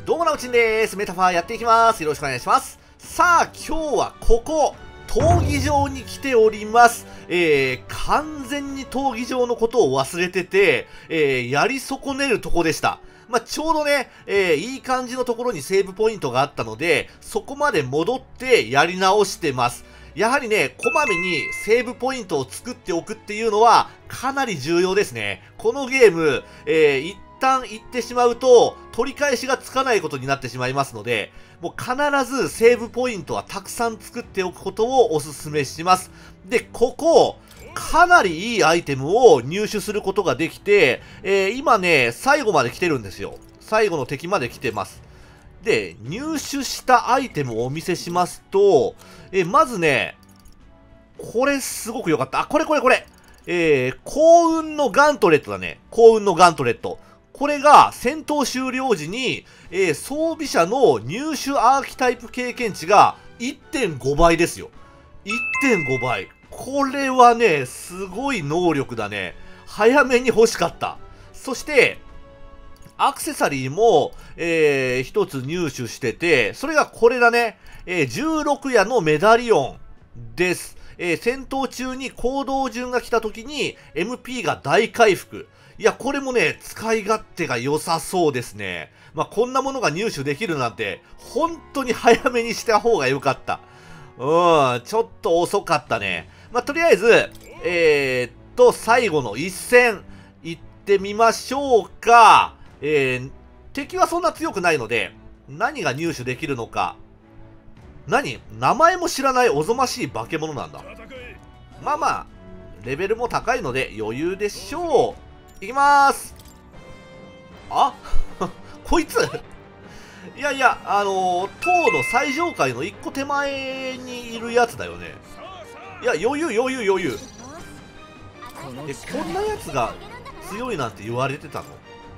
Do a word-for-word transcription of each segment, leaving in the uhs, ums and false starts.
どうもなおちんです。メタファーやっていきます。よろしくお願いします。さあ、今日はここ、闘技場に来ております。えー、完全に闘技場のことを忘れてて、えー、やり損ねるとこでした。まあ、ちょうどね、えー、いい感じのところにセーブポイントがあったので、そこまで戻ってやり直してます。やはりね、こまめにセーブポイントを作っておくっていうのはかなり重要ですね。このゲーム、えー、一旦行ってしまうと取り返しがつかないことになってしまいますので、もう必ずセーブポイントはたくさん作っておくことをお勧めします。で、ここ、かなりいいアイテムを入手することができて、えー、今ね、最後まで来てるんですよ。最後の敵まで来てます。で、入手したアイテムをお見せしますと、えー、まずね、これすごく良かった。あ、これこれこれ。えー、幸運のガントレットだね。幸運のガントレット。これが戦闘終了時に、えー、装備者の入手アーキタイプ経験値が いってんご 倍ですよ。いってんご 倍。これはね、すごい能力だね。早めに欲しかった。そして、アクセサリーも、えー、一つ入手してて、それがこれだね。えー、じゅうろく夜のメダリオンです。えー、戦闘中に行動順が来た時に エムピー が大回復。いや、これもね、使い勝手が良さそうですね。まあ、こんなものが入手できるなんて、本当に早めにした方が良かった。うん、ちょっと遅かったね。まあ、とりあえず、えー、っと、最後の一戦、行ってみましょうか。えー、敵はそんな強くないので、何が入手できるのか。何？名前も知らないおぞましい化け物なんだ。まあまあ、レベルも高いので余裕でしょう。いきまーす。あこいついやいや、あのー、塔の最上階の一個手前にいるやつだよね。いや、余裕余裕余裕。え、こんなやつが強いなんて言われてたの？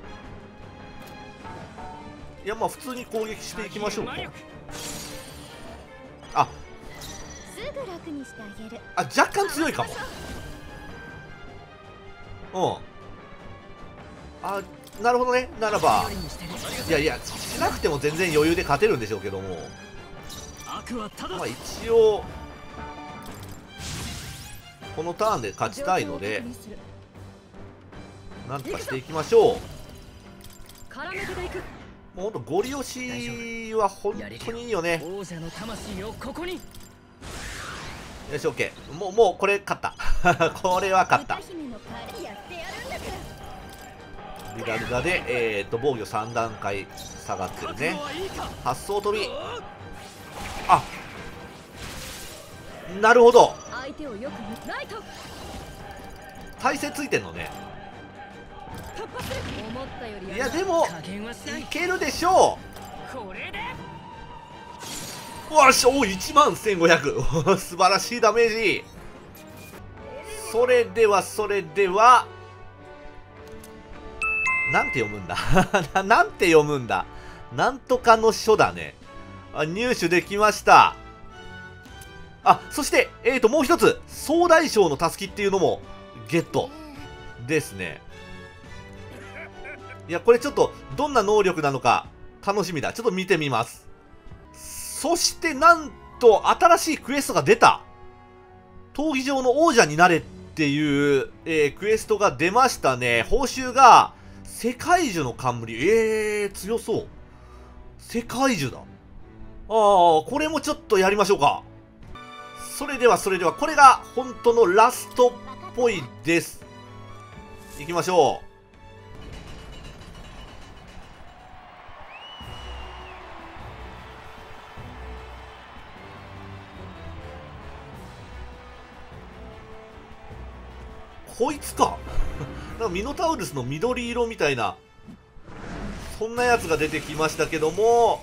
いや、まあ普通に攻撃していきましょうか。あ、あ、若干強いかも。うん。あ、なるほどね。ならば、いやいや、しなくても全然余裕で勝てるんでしょうけども、まあ一応、このターンで勝ちたいので、なんとかしていきましょう。もうほんとゴリ押しは本当にいいよね。よし、オッケー。もうもうこれ勝ったこれは勝った。リダルダで、えー、と防御さん段階下がってるね。発想飛び。あ、なるほど。体勢ついてんのね。いやでもいけるでしょう。わしおいちまんせんごひゃく素晴らしいダメージ。それではそれではなんて読むんだなんて読むんだ。なんとかの書だね。あ、入手できました。あ、そしてえーともう一つ総大将のたすきっていうのもゲットですね。いや、これちょっとどんな能力なのか楽しみだ。ちょっと見てみます。そしてなんと新しいクエストが出た。闘技場の王者になれっていう、えー、クエストが出ましたね。報酬が世界樹の冠。えー、強そう。世界樹だ。ああ、これもちょっとやりましょうか。それではそれではこれが本当のラストっぽいです。いきましょう。こいつかなんかミノタウルスの緑色みたいな、そんなやつが出てきましたけども、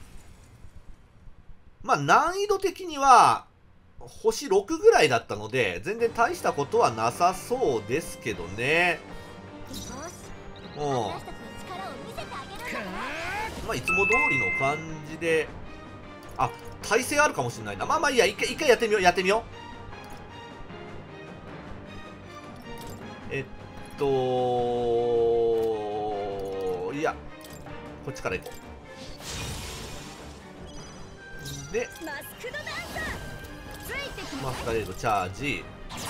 まあ難易度的には星ろくぐらいだったので全然大したことはなさそうですけどね。うん、まあいつも通りの感じで、あ、耐性あるかもしれないな。まあまあいいや、一回一回やってみようやってみよう。えっといやこっちから行こでマスカレードチャージ。い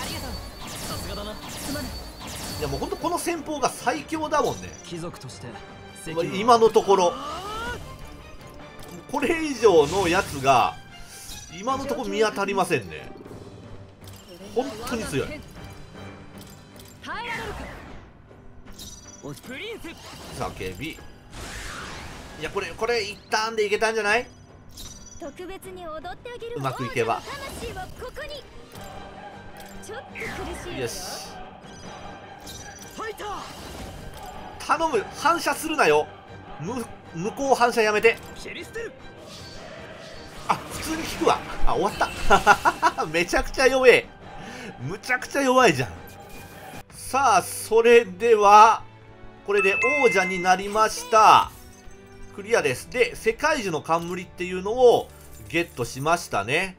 やもうほんとこの戦法が最強だもんね、今のところ。これ以上のやつが今のところ見当たりませんね。本当に強い。叫び。いやこれこれ一旦でいけたんじゃない？ 特別に踊ってあげる。 うまくいけば。よし、頼む、反射するなよ。む向こう反射やめて。あ、普通に効くわ。あ、終わっためちゃくちゃ弱え。むちゃくちゃ弱いじゃん。さあそれではこれで王者になりました。クリアです。で世界樹の冠っていうのをゲットしましたね。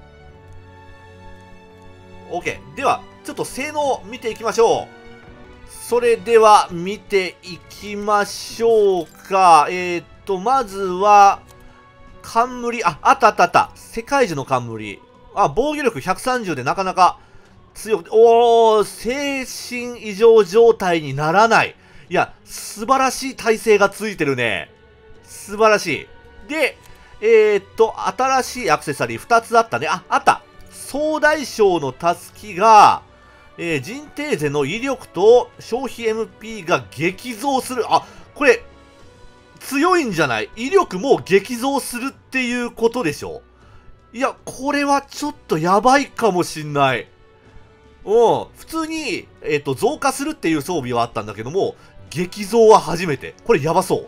OK。 ではちょっと性能見ていきましょう。それでは見ていきましょうか。えー、っとまずは冠、あ、あったあったあった。世界樹の冠。あ、防御力ひゃくさんじゅうでなかなか強く、おー、精神異常状態にならない。いや、素晴らしい耐性がついてるね。素晴らしい。で、えー、っと、新しいアクセサリーふたつあったね。あ、あった。総大将のたすきが、えー、ジンテーゼの威力と消費 エムピー が激増する。あ、これ、強いんじゃない？威力も激増するっていうことでしょ？いや、これはちょっとやばいかもしんない。うん。普通に、えっと、増加するっていう装備はあったんだけども、激増は初めて。これやばそう。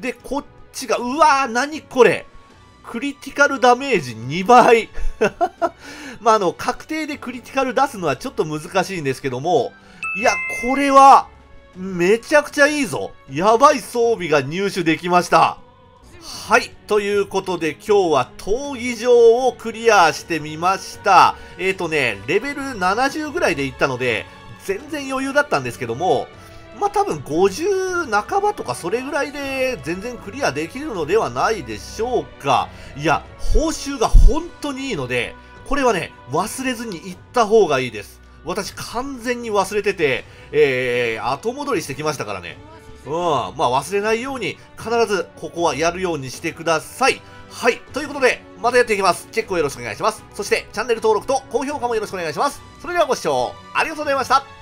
で、こっちが、うわー、なにこれ。クリティカルダメージにばい。まあ、あの、確定でクリティカル出すのはちょっと難しいんですけども、いや、これは、めちゃくちゃいいぞ。やばい装備が入手できました。はい。ということで今日は闘技場をクリアしてみました。えーとね、レベルななじゅうぐらいでいったので、全然余裕だったんですけども、まあ多分ごじゅう半ばとかそれぐらいで全然クリアできるのではないでしょうか。いや、報酬が本当にいいので、これはね、忘れずに行った方がいいです。私完全に忘れてて、えー、後戻りしてきましたからね。うん、まあ忘れないように必ずここはやるようにしてください。はい、ということでまたやっていきます。チェックをよろしくお願いします。そしてチャンネル登録と高評価もよろしくお願いします。それではご視聴ありがとうございました。